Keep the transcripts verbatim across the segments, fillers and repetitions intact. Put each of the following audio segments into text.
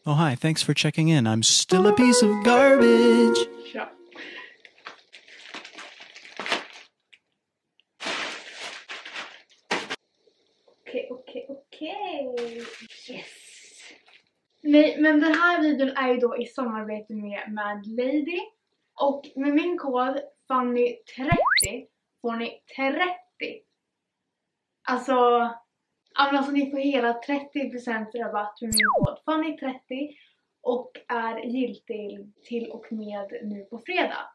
Oh, hi. Thanks for checking in. I'm still a piece of garbage. Kör. Okej, okej, okej. Yes. Nej, men den här videon är ju då i samarbete med Mad Lady. Och med min kod Fanny trettio får ni trettio. Alltså, alltså ni får hela trettio procent rabatt med min kod Fanny trettio. Och är giltig till och med nu på fredag.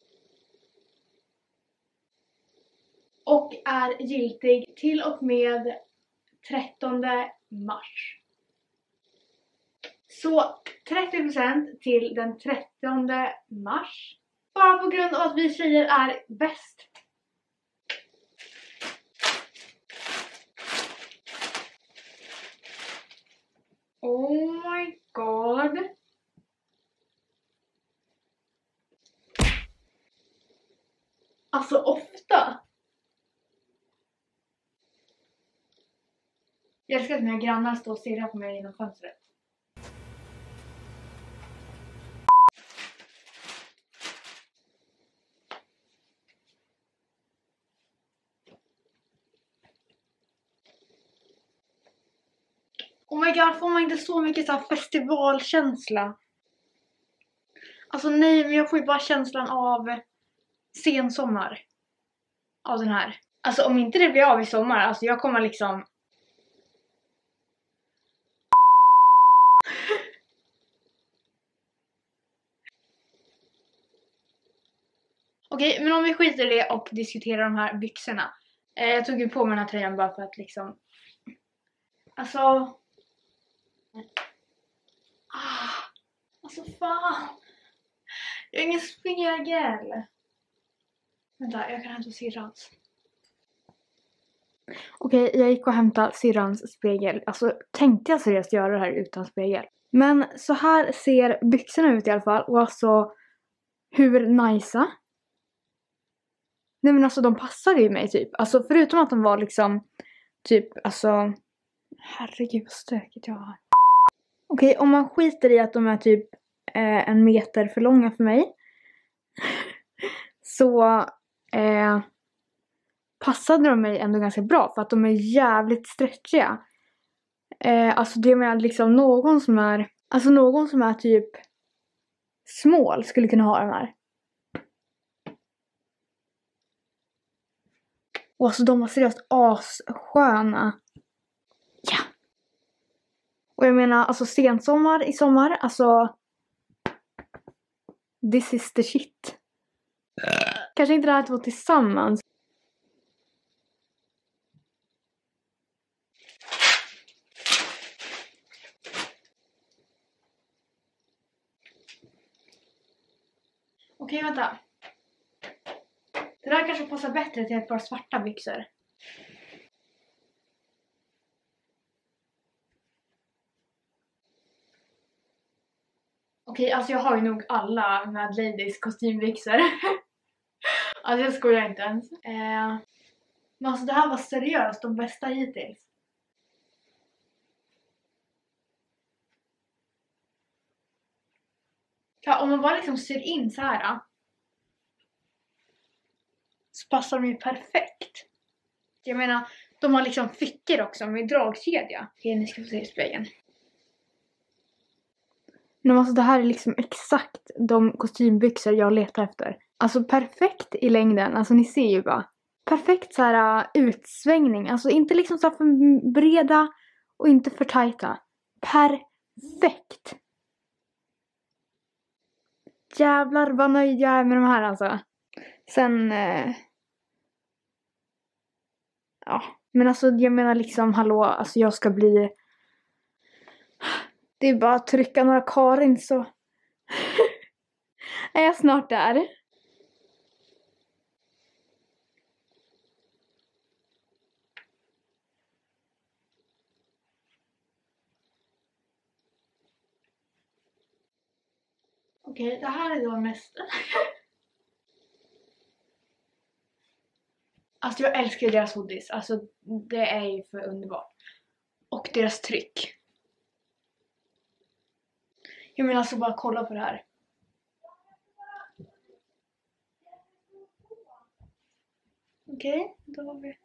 Och är giltig till och med trettonde mars. Så trettio procent till den trettionde mars. Bara på grund av att vi tjejer är bäst. Oh my god. Alltså ofta. Jag älskar att mina grannar står och stirrar på mig genom fönstret. Oh my god, får man inte så mycket så här festivalkänsla? Alltså nej, men jag får ju bara känslan av sensommar. Av den här. Alltså om inte det blir av i sommar, alltså jag kommer liksom... Okej, okay, men om vi skiter i det och diskuterar de här byxorna. Eh, jag tog ju på mig den här tröjan bara för att liksom... Alltså... Ah, alltså fan. Jag har ingen spegel. Vänta, jag kan hämta syrrans. Okej, okay, jag gick och hämtade syrrans spegel. Alltså, tänkte jag seriöst göra det här utan spegel? Men så här ser byxorna ut i alla fall. Och alltså, hur nice. Nej men alltså, de passade ju mig typ. Alltså, förutom att de var liksom, typ, alltså... Herregud, vad stökigt jag har. Okej, okay, om man skiter i att de är typ eh, en meter för långa för mig. Så eh, passade de mig ändå ganska bra. För att de är jävligt stretchiga. Eh, alltså det med liksom någon som är... Alltså någon som är typ smål skulle kunna ha den här. Och alltså de var seriöst assköna. Ja. Och jag menar, alltså sensommar i sommar, alltså... This is the shit. Kanske inte det här två tillsammans. Okej, vänta. Det där kanske passar bättre till ett par svarta byxor. Okej, alltså jag har ju nog alla Mad Ladies kostymbyxor. Alltså jag skojar inte ens. Eh, men alltså det här var seriöst de bästa hittills. Ja, om man bara liksom syr in så här. Så passar de ju perfekt. Jag menar, de har liksom fickor också med dragkedja. Okej, ni ska få se i spegeln. Men alltså det här är liksom exakt de kostymbyxor jag letar efter. Alltså perfekt i längden. Alltså ni ser ju bara. Perfekt så här uh, utsvängning. Alltså inte liksom så här för breda och inte för tajta. Perfekt. Jävlar vad nöjd jag är med de här alltså. Sen... Uh, ja. Men alltså jag menar liksom hallå. Alltså jag ska bli... Det är bara att trycka några Karin så... är jag snart där. Okej, det här är då mest... Alltså jag älskar deras hoodies. Alltså det är ju för underbart. Och deras tryck. Jag menar alltså bara kolla på det här. Okej, okay, då har vi...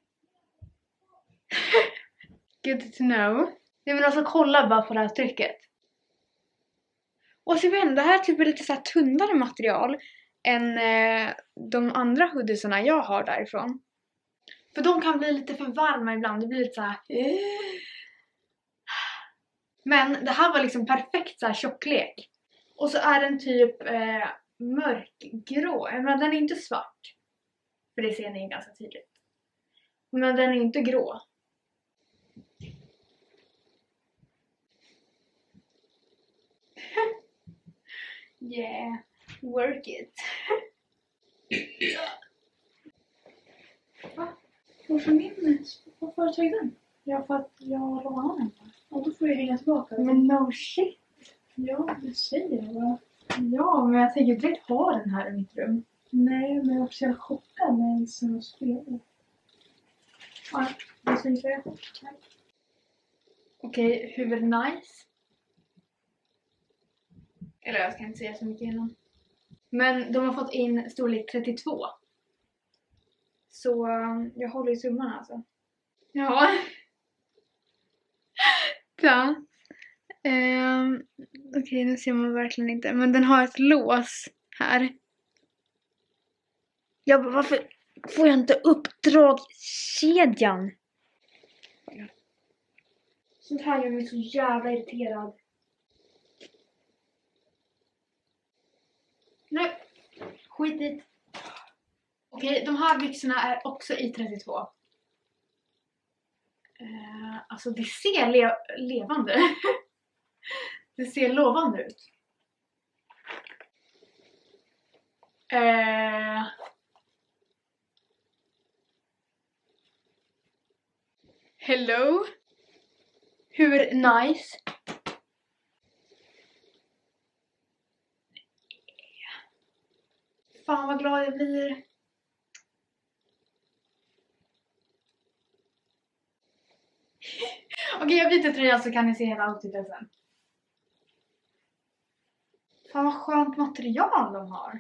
Good to know. Jag vill alltså kolla bara på det här trycket. Och så vet det här är typ lite så här tunnare material än eh, de andra hoodiesarna jag har därifrån. För de kan bli lite för varma ibland. Det blir lite så här... Men det här var liksom perfekt så här tjocklek. Och så är den typ eh, mörkgrå. Men den är inte svart. För det ser ni ganska tydligt. Men den är inte grå. Yeah, work it. Va? Varför min? Varför har du tagit den? Ja, för att jag lånade den. Och då får jag hänga tillbaka. Men no shit. Ja, det säger jag bara. Ja, men jag tänker direkt ha den här i mitt rum. Nej, men jag var så jävla chockad med en sån spel. Ja, det syns jag. Okej, huvud nice. Eller jag ska inte säga så mycket innan. Men de har fått in storlek trettiotvå. Så jag håller i tummarna alltså. Ja. Ja. Um, Okej, okay, nu ser man verkligen inte. Men den har ett lås här. Jag bara, varför får jag inte uppdragskedjan? Sånt här gör mig så jävla irriterad. Nej, skit dit. Okej, de här byxorna är också i trettiotvå. Uh, alltså det ser le levande. Det ser lovande ut. Uh, hello. Hur nice. Fan vad glad jag blir. Okej, okay, jag byter tröja så kan ni se hela outfiten sen. Fan vad skönt material de har.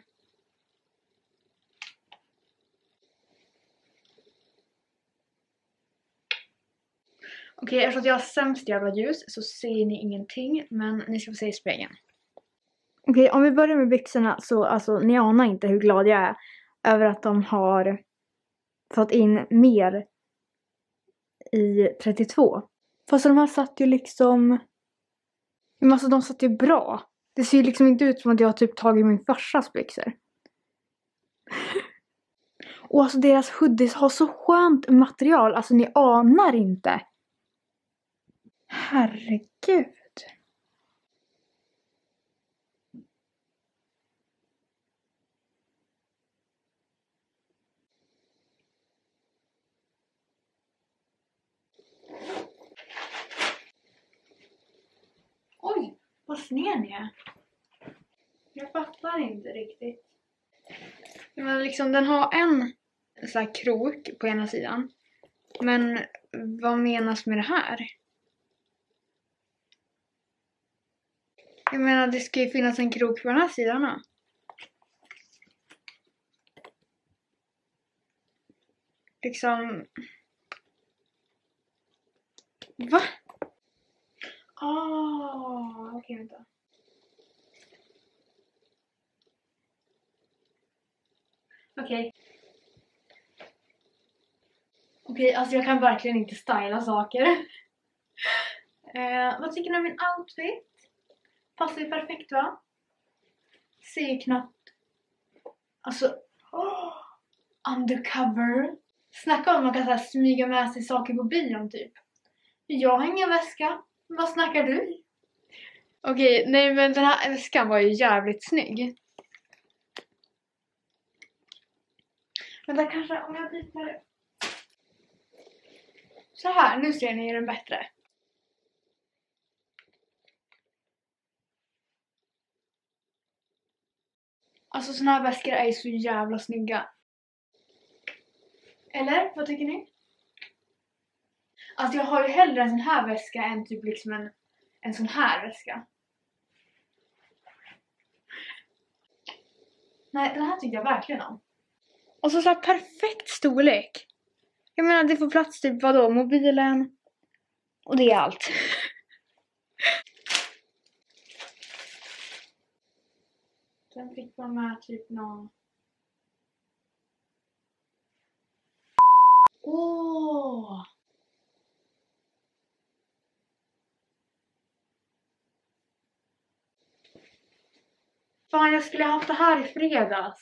Okej, okay, eftersom jag har sämst jävla ljus så ser ni ingenting. Men ni ska få se i spegeln. Okej, okay, om vi börjar med byxorna så alltså, ni anar inte hur glad jag är över att de har fått in mer i trettiotvå. Fast de här satt ju liksom... Men alltså de satt ju bra. Det ser ju liksom inte ut som att jag har typ tagit min farsas byxor. Och alltså deras hoodies har så skönt material. Alltså ni anar inte. Herregud. Oj, vad sned ni är. Jag fattar inte riktigt. Men liksom den har en så här krok på ena sidan. Men vad menas med det här? Jag menar det ska ju finnas en krok på den här sidan då. Liksom... Va? Ah, okej, okay, vänta. Okej. Okay. Okej, okay, alltså jag kan verkligen inte styla saker. eh, vad tycker ni om min outfit? Passar ju perfekt va? Ser ju knappt. Alltså, oh, undercover. Snacka om att man kan så här, smyga med sig saker på bion typ. Jag har ingen väska. Vad snackar du? Okej, okay, nej men den här väskan var ju jävligt snygg. Men där kanske, om jag byter... Så här, nu ser ni den bättre. Alltså såna här väskor är så jävla snygga. Eller, vad tycker ni? Alltså jag har ju hellre en sån här väska än typ liksom en, en sån här väska. Nej, den här tyckte jag verkligen om. Och så så här perfekt storlek. Jag menar, det får plats typ vadå? Mobilen. Och det är allt. Sen fick man med typ någon... Åh! Fan, jag skulle ha haft det här i fredags.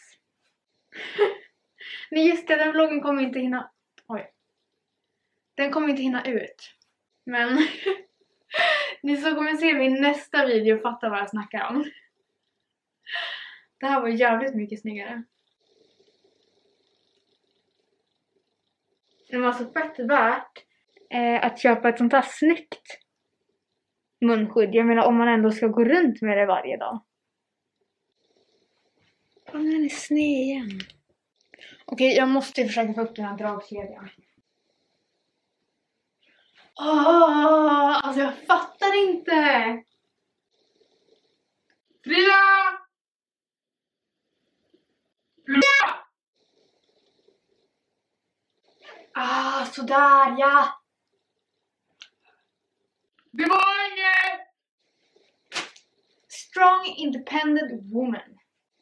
Nej, just det, den vloggen kommer inte hinna... Oj. Den kommer inte hinna ut. Men... ni som kommer se min nästa video fattar vad jag snackar om. Det här var jävligt mycket snyggare. Det var så fett värt eh, att köpa ett sånt här snyggt munskydd. Jag menar, om man ändå ska gå runt med det varje dag. Fan, den är sned igen. Okej, jag måste försöka få upp den här dragkedjan. Åh, alltså jag fattar inte. Frida! Frida! Ah, sådär, ja. Det var inget! Strong, independent woman.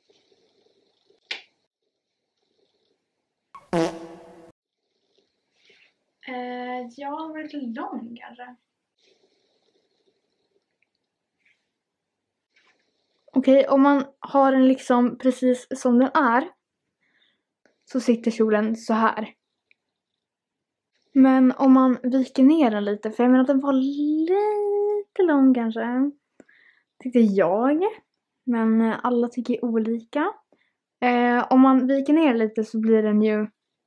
Eh, ja, var lite lång kanske. Okej, om man har den liksom precis som den är så sitter kjolen så här. Men om man viker ner den lite, för jag menar att den var lite lång kanske, tyckte jag. Men alla tycker olika. Eh, om man viker ner lite så blir den ju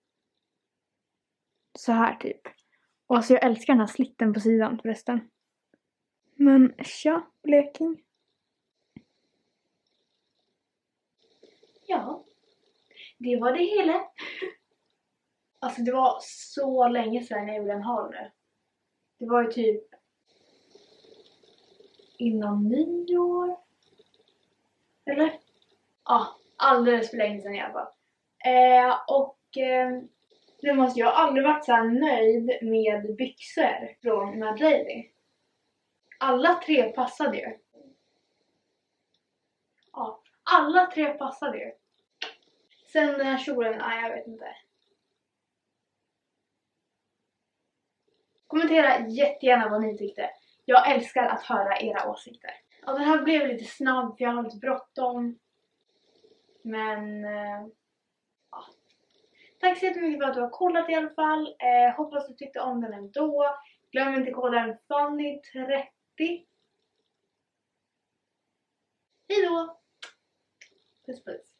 så här typ. Och alltså jag älskar den här slitten på sidan förresten. Men tja, bleking. Ja, det var det hela. Alltså det var så länge sedan jag gjorde en haul nu. Det var ju typ innan nyår. Eller? Ja, alldeles för länge sedan i alla fall. Eh, och eh, det måste jag aldrig varit så här nöjd med byxor från Mad Lady. Alla tre passade ju. Ja, alla tre passade ju. Sen den här kjolen, nej jag vet inte. Kommentera jättegärna vad ni tyckte. Jag älskar att höra era åsikter. Ja, den här blev lite snabb för jag har lite bråttom. Men... Eh, ja. Tack så jättemycket för att du har kollat i alla fall. Eh, hoppas du tyckte om den ändå. Glöm inte koden Fanny trettio. Hejdå! Puss puss.